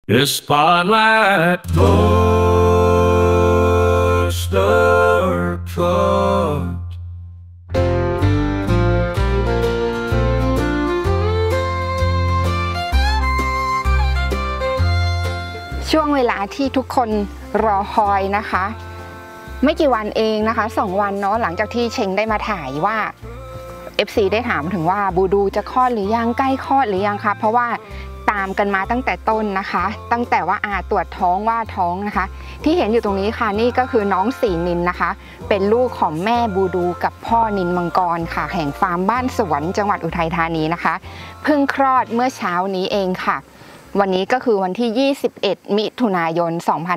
The spotlight goes the court. ช่วงเวลาที่ทุกคนรอคอยนะคะไม่กี่วันเองนะคะ2 วันเนาะหลังจากที่เชงได้มาถ่ายว่า FC ได้ถามถึงว่าบูดูจะคลอดหรือยังใกล้คลอดหรือยังคะเพราะว่าตามกันมาตั้งแต่ต้นนะคะตั้งแต่ว่าตรวจท้องว่าท้องนะคะที่เห็นอยู่ตรงนี้ค่ะนี่ก็คือน้องสีนินนะคะเป็นลูกของแม่บูดูกับพ่อนินมังกรค่ะแห่งฟาร์มบ้านสวนจังหวัดอุทัยธานีนะคะเพิ่งคลอดเมื่อเช้านี้เองค่ะวันนี้ก็คือวันที่21มิถุนายน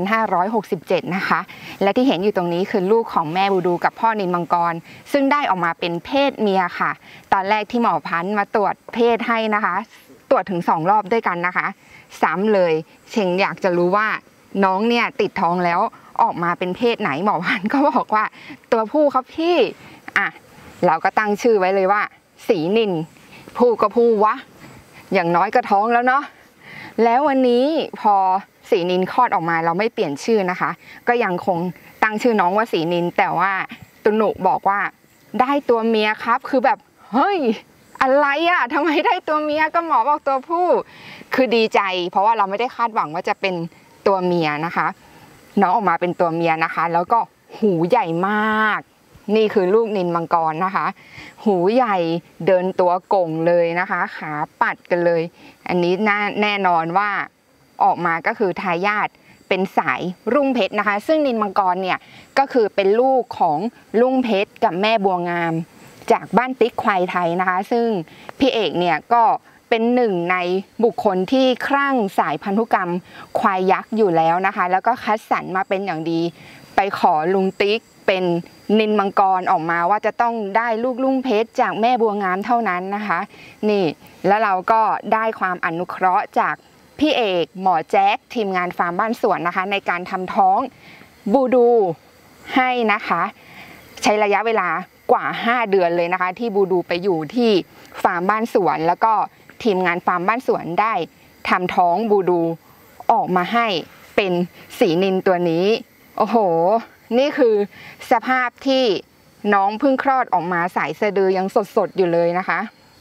2567นะคะและที่เห็นอยู่ตรงนี้คือลูกของแม่บูดูกับพ่อนินมังกรซึ่งได้ออกมาเป็นเพศเมียค่ะตอนแรกที่หมอพันธุ์มาตรวจเพศให้นะคะตรวจถึง2 รอบด้วยกันนะคะซ้ำเลยเชงอยากจะรู้ว่าน้องเนี่ยติดท้องแล้วออกมาเป็นเพศไหนหมอพันธุ์ก็บอกว่าตัวผู้ครับพี่เราก็ตั้งชื่อไว้เลยว่าสีนินผู้ก็ผู้วะอย่างน้อยก็ท้องแล้วเนาะแล้ววันนี้พอสีนินคลอดออกมาเราไม่เปลี่ยนชื่อนะคะก็ยังคงตั้งชื่อน้องว่าสีนินแต่ว่าตุนุบอกว่าได้ตัวเมียครับคือแบบเฮ้ยอะไรอะทำไมได้ตัวเมียก็หมอบอกตัวผู้คือดีใจเพราะว่าเราไม่ได้คาดหวังว่าจะเป็นตัวเมียนะคะน้องออกมาเป็นตัวเมียนะคะแล้วก็หูใหญ่มากนี่คือลูกนินมังกรนะคะหูใหญ่เดินตัวโก่งเลยนะคะขาปัดกันเลยอันนี้แน่นอนว่าออกมาก็คือทายาทเป็นสายรุ่งเพชรนะคะซึ่งนินมังกรเนี่ยก็คือเป็นลูกของรุ่งเพชรกับแม่บัวงามจากบ้านติ๊กควายไทยนะคะซึ่งพี่เอกเนี่ยก็เป็นหนึ่งในบุคคลที่คลั่งสายพันธุกรรมควายยักษ์อยู่แล้วนะคะแล้วก็คัดสรรมาเป็นอย่างดีไปขอลุงติ๊กเป็นนินมังกรออกมาว่าจะต้องได้ลูกรุ่งเพชรจากแม่บัวงามเท่านั้นนะคะนี่แล้วเราก็ได้ความอนุเคราะห์จากพี่เอกหมอแจ๊คทีมงานฟาร์มบ้านสวนนะคะในการทำท้องบูดูให้นะคะใช้ระยะเวลากว่า5 เดือนเลยนะคะที่บูดูไปอยู่ที่ฟาร์มบ้านสวนแล้วก็ทีมงานฟาร์มบ้านสวนได้ทำท้องบูดูออกมาให้เป็นสีนินตัวนี้โอ้โหนี่คือสภาพที่น้องเพิ่งคลอดออกมาสายสะดือยังสดๆอยู่เลยนะคะ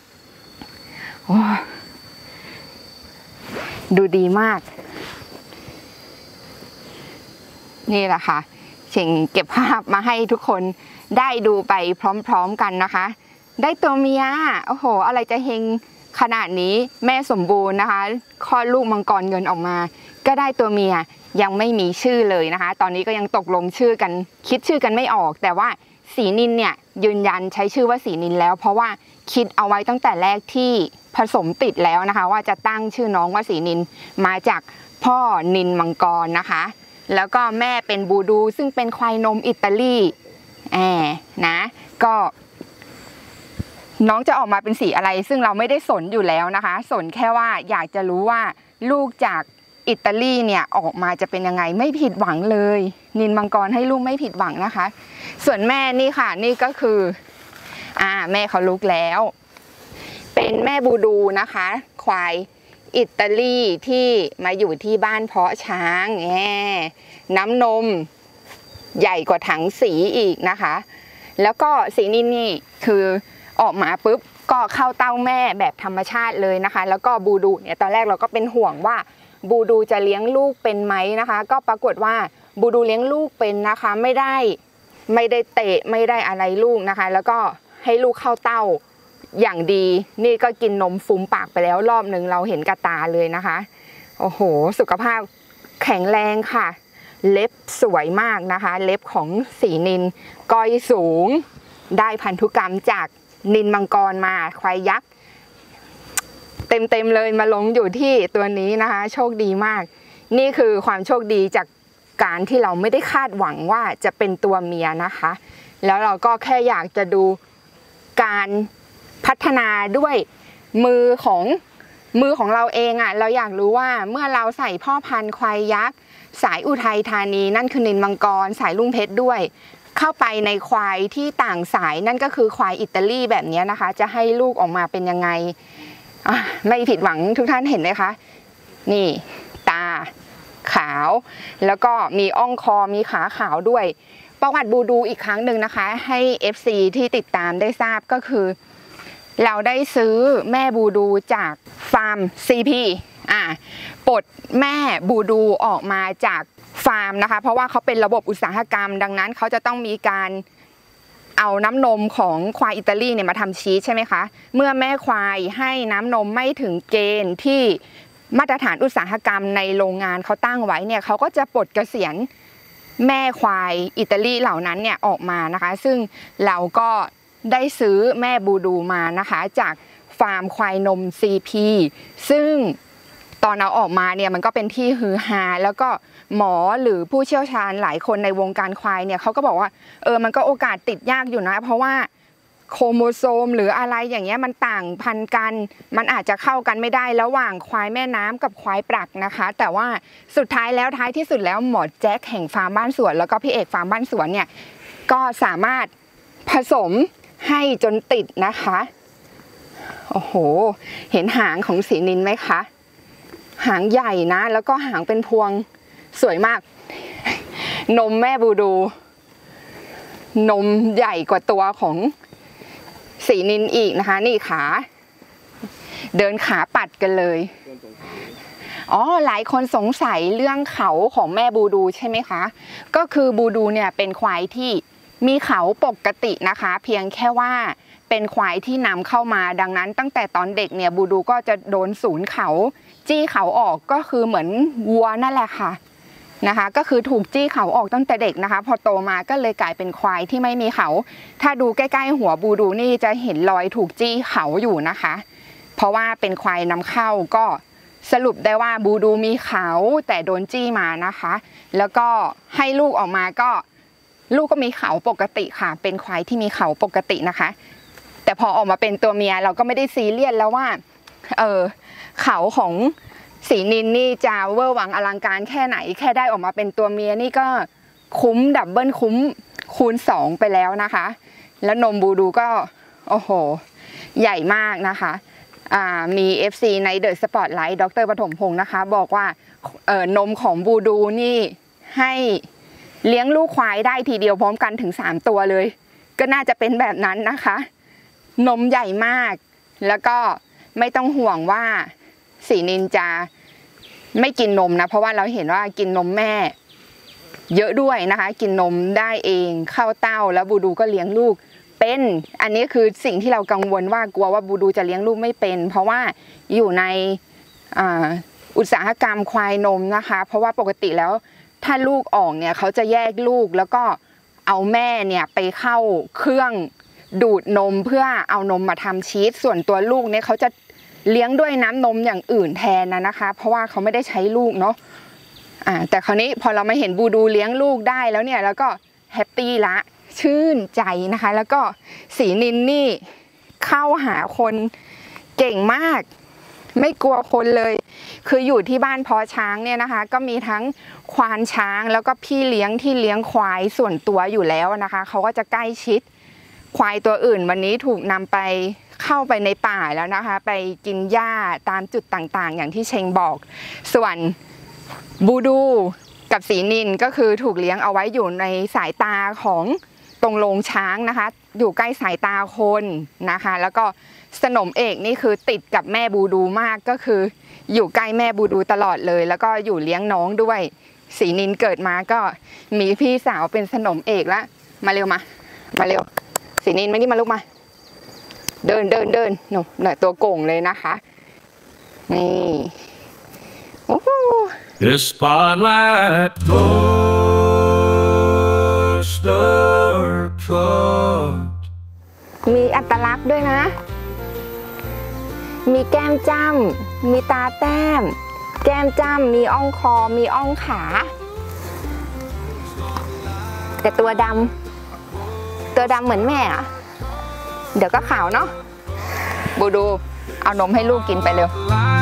ดูดีมากนี่แหละค่ะเชงเก็บภาพมาให้ทุกคนได้ดูไปพร้อมๆกันนะคะได้ตัวเมียโอ้โหอะไรจะเฮงขนาดนี้แม่สมบูรณ์นะคะคลอดลูกมังกรเงินออกมาก็ได้ตัวเมียยังไม่มีชื่อเลยนะคะตอนนี้ก็ยังตกลงชื่อกันคิดชื่อกันไม่ออกแต่ว่าสีนินเนี่ยยืนยันใช้ชื่อว่าสีนินแล้วเพราะว่าคิดเอาไว้ตั้งแต่แรกที่ผสมติดแล้วนะคะว่าจะตั้งชื่อน้องว่าสีนินมาจากพ่อนินมังกรนะคะแล้วก็แม่เป็นบูดูซึ่งเป็นควายนมอิตาลีนะก็น้องจะออกมาเป็นสีอะไรซึ่งเราไม่ได้สนอยู่แล้วนะคะสนแค่ว่าอยากจะรู้ว่าลูกจากอิตาลีเนี่ยออกมาจะเป็นยังไงไม่ผิดหวังเลยนินมังกรให้ลูกไม่ผิดหวังนะคะส่วนแม่นี่ค่ะนี่ก็คือแม่เขาลุกแล้วเป็นแม่บูดูนะคะควายอิตาลีที่มาอยู่ที่บ้านเพาะช้างน้ำนมใหญ่กว่าถังสีอีกนะคะแล้วก็สีนินนี่คือออกมาปุ๊บก็เข้าเต้าแม่แบบธรรมชาติเลยนะคะแล้วก็บูดูเนี่ยตอนแรกเราก็เป็นห่วงว่าบูดูจะเลี้ยงลูกเป็นไหมนะคะก็ปรากฏว่าบูดูเลี้ยงลูกเป็นนะคะไม่ได้เตะไม่ได้อะไรลูกนะคะแล้วก็ให้ลูกเข้าเต้าอย่างดีนี่ก็กินนมฟูมปากไปแล้วรอบนึงเราเห็นกระตาเลยนะคะโอ้โหสุขภาพแข็งแรงค่ะเล็บสวยมากนะคะเล็บของสีนินก้อยสูงได้พันธุกรรมจากนินมังกรมาควายยักษ์เต็มเลยมาลงอยู่ที่ตัวนี้นะคะโชคดีมากนี่คือความโชคดีจากการที่เราไม่ได้คาดหวังว่าจะเป็นตัวเมียนะคะแล้วเราก็แค่อยากจะดูการพัฒนาด้วยมือของเราเองเราอยากรู้ว่าเมื่อเราใส่พ่อพันธุ์ควายยักษ์สายอุทัยธานีนั่นคือนินมังกรสายลุงเพชรด้วยเข้าไปในควายที่ต่างสายนั่นก็คือควายอิตาลีแบบนี้นะคะจะให้ลูกออกมาเป็นยังไงไม่ผิดหวังทุกท่านเห็นไหมคะนี่ตาขาวแล้วก็มีอ่องคอมีขาขาวด้วยประวัติบูดูอีกครั้งหนึ่งนะคะให้ FC ที่ติดตามได้ทราบก็คือเราได้ซื้อแม่บูดูจากฟาร์ม CP ปลดแม่บูดูออกมาจากฟาร์มนะคะเพราะว่าเขาเป็นระบบอุตสาหกรรมดังนั้นเขาจะต้องมีการเอาน้ำนมของควายอิตาลีเนี่ยมาทำชีสใช่ไหมคะเมื่อแม่ควายให้น้ำนมไม่ถึงเกณฑ์ที่มาตรฐานอุตสาหกรรมในโรงงานเขาตั้งไว้เนี่ยเขาก็จะปลดเกษียณแม่ควายอิตาลีเหล่านั้นเนี่ยออกมานะคะซึ่งเราก็ได้ซื้อแม่บูดูมานะคะจากฟาร์มควายนม CP ซึ่งตอนเอาออกมาเนี่ยมันก็เป็นที่ฮือฮาแล้วก็หมอหรือผู้เชี่ยวชาญหลายคนในวงการควายเนี่ยเขาก็บอกว่ามันก็โอกาสติดยากอยู่นะเพราะว่าโครโมโซมหรืออะไรอย่างเงี้ยมันต่างพันกันมันอาจจะเข้ากันไม่ได้ระหว่างควายแม่น้ำกับควายปลักนะคะแต่ว่าสุดท้ายที่สุดแล้วหมอแจ็คแห่งฟาร์มบ้านสวนแล้วก็พี่เอกฟาร์มบ้านสวนเนี่ยก็สามารถผสมให้จนติดนะคะโอ้โหเห็นหางของสีนินไหมคะหางใหญ่นะแล้วก็หางเป็นพวงสวยมากนมแม่บูดูนมใหญ่กว่าตัวของสีนินอีกนะคะนี่ขาเดินขาปัดกันเลยหลายคนสงสัยเรื่องเขาของแม่บูดูใช่ไหมคะก็คือบูดูเนี่ยเป็นควายที่มีเขาปกตินะคะเพียงแค่ว่าเป็นควายที่นำเข้ามาดังนั้นตั้งแต่ตอนเด็กเนี่ยบูดูก็จะโดนศูนย์เขาจี้เขาออกก็คือเหมือนวัวนั่นแหละค่ะนะคะก็คือถูกจี้เขาออกตั้งแต่เด็กนะคะพอโตมาก็เลยกลายเป็นควายที่ไม่มีเขาถ้าดูใกล้ๆหัวบูดูนี่จะเห็นรอยถูกจี้เขาอยู่นะคะเพราะว่าเป็นควายนำเข้าก็สรุปได้ว่าบูดูมีเขาแต่โดนจี้มานะคะแล้วก็ให้ลูกออกมาก็ลูกก็มีเขาปกติค่ะเป็นควายที่มีเขาปกตินะคะแต่พอออกมาเป็นตัวเมียเราก็ไม่ได้ซีเรียสแล้วว่าเขาของสีนินนี่จะเวอร์วังอลังการแค่ไหนแค่ได้ออกมาเป็นตัวเมียนี่ก็คุ้มดับเบิลคุ้มคูณ2ไปแล้วนะคะแล้วนมบูดูก็โอ้โหใหญ่มากนะคะมี FC ในเดอะสปอตไลท์ดร.ปฐมพงศ์นะคะบอกว่านมของบูดูนี่ให้เลี้ยงลูกควายได้ทีเดียวพร้อมกันถึง3ตัวเลยก็น่าจะเป็นแบบนั้นนะคะนมใหญ่มากแล้วก็ไม่ต้องห่วงว่าสีนินจะไม่กินนมนะเพราะว่าเราเห็นว่ากินนมแม่เยอะด้วยนะคะกินนมได้เองเข้าเต้าแล้วบูดูก็เลี้ยงลูกเป็นอันนี้คือสิ่งที่เรากังวลว่ากลัวว่าบูดูจะเลี้ยงลูกไม่เป็นเพราะว่าอยู่ในอุตสาหกรรมควายนมนะคะเพราะว่าปกติแล้วถ้าลูกออกเนี่ยเขาจะแยกลูกแล้วก็เอาแม่เนี่ยไปเข้าเครื่องดูดนมเพื่อเอานมมาทำชีสส่วนตัวลูกเนี่ยเขาจะเลี้ยงด้วยน้ำนมอย่างอื่นแทนนะคะเพราะว่าเขาไม่ได้ใช้ลูกเนาะแต่คราวนี้พอเรามาเห็นบูดูเลี้ยงลูกได้แล้วเนี่ยแล้วก็แฮปปี้ละชื่นใจนะคะแล้วก็สีนินนี่เข้าหาคนเก่งมากไม่กลัวคนเลยคืออยู่ที่บ้านเพาะช้างเนี่ยนะคะก็มีทั้งควานช้างแล้วก็พี่เลี้ยงที่เลี้ยงควายส่วนตัวอยู่แล้วนะคะเขาก็จะใกล้ชิดควายตัวอื่นวันนี้ถูกนำไปเข้าไปในป่าแล้วนะคะไปกินหญ้าตามจุดต่างๆอย่างที่เชงบอกส่วนบูดูกับสีนินก็คือถูกเลี้ยงเอาไว้อยู่ในสายตาของตรงโรงช้างนะคะอยู่ใกล้สายตาคนนะคะแล้วก็สนมเอกนี่คือติดกับแม่บูดูมากก็คืออยู่ใกล้แม่บูดูตลอดเลยแล้วก็อยู่เลี้ยงน้องด้วยสีนินเกิดมาก็มีพี่สาวเป็นสนมเอกละมาเร็วมาเร็วสีนินไม่ได้มาลูกมาเดินหนูตัวโก่งเลยนะคะนี่โอ้โห The spotlight goes the report มีอัตลักษณ์ด้วยนะมีแก้มจ้ำมีตาแต้มแก้มจ้ำมีอ่องคอมีอ่องขาแต่ตัวดำเหมือนแม่อะเดี๋ยวก็ขาวเนาะบูดูเอานมให้ลูกกินไปเร็ว